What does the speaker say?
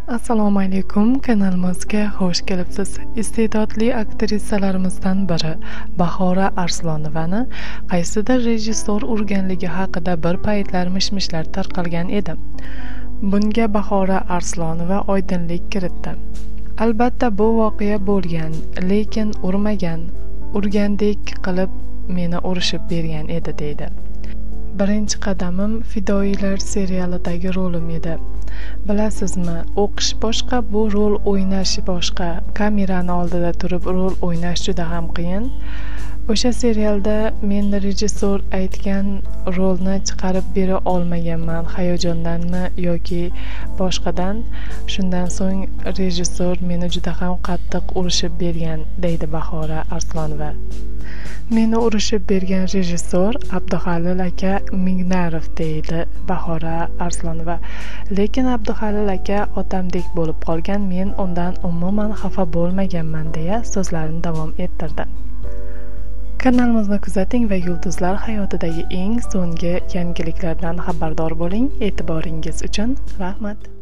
Assalomu alaykum, kanalimizga xush kelibsiz. Iste'dodli aktrisalarimizdan biri Bahora Arslonovani qaysidir rejissor urganligi haqida bir paytlar mish-mishlar tarqalgan edi. Bunga Bahora Arslonova oydinlik kiritdi. Albatta bu voqea bo'lgan, lekin urmagan, urgandek qilib meni urishib bergan edi deydi. Birinchi qadamim Fidoyilar serialidagi rolim edi. Bilasizmi, o'qish boshqa, bu rol o'ynash boshqa. Kamerani oldida turib rol o'ynash juda ham qiyin. O'sha serialda men rejissor aytgan rolni chiqarib bera olmaganman, hayajondanmi yoki boshqadan. Shundan so'ng rejissor meni juda ham qattiq urishib bergan, deydi Bahora Arslonova. Meni urishib bergan rejissor Abduhalil aka Mignarov, deydi Bahora Arslonova. Lekin Abduhalil aka otamdek bo'lib qolgan, men undan umuman xafa bo'lmaganman deya so'zlarini davom ettirdi. Kanalimizni kuzating va yulduzlar hayotidagi eng so'nggi yangiliklardan xabardor bo'ling. E'tiboringiz uchun rahmat.